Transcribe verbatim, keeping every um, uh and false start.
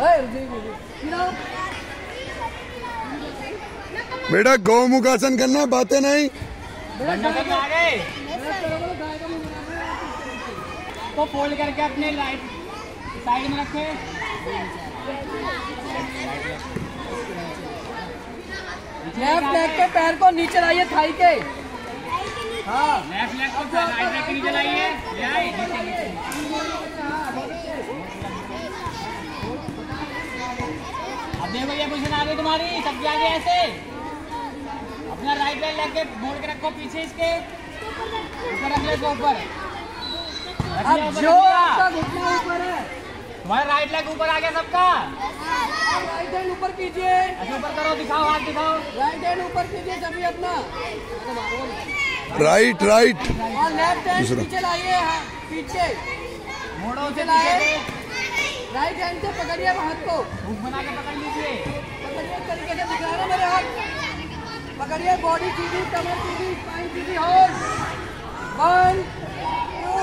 बेटा गौमुखासन करना है, बातें नहीं। तो फोल्ड करके अपने लाइट साइड में रखे। लेफ्ट लेग के पैर को नीचे लाइए, थाई के। हाँ, लेफ्ट लेग को राइट लेग के नीचे लाइए। अब देखो ये पोजीशन आ गई तुम्हारी, सबके आगे ऐसे अपना राइट लेग लेके मोड़ के रखो पीछे, इसके ऊपर रख ले, ऊपर। अब जो आपका घुटना ऊपर है, तुम्हारा राइट लेग ऊपर आ गया सबका। राइट हैंड ऊपर कीजिए। अच्छा ऊपर करो, दिखाओ, हाथ दिखाओ। राइट हैंड ऊपर कीजिए सभी अपना। राइट राइट और लेफ्ट हैंड नीचे लाइए, पीछे मोड़ो नीचे लाइए। राइट हैंड से पकड़िए हाथ को, हुक बना के पकड़ लीजिए। पकड़िए तरीके से दिख रहा है मेरे हाथ। पकड़िए, बॉडी सीधी, कमर सीधी, स्पाइन सीधी। Hold one to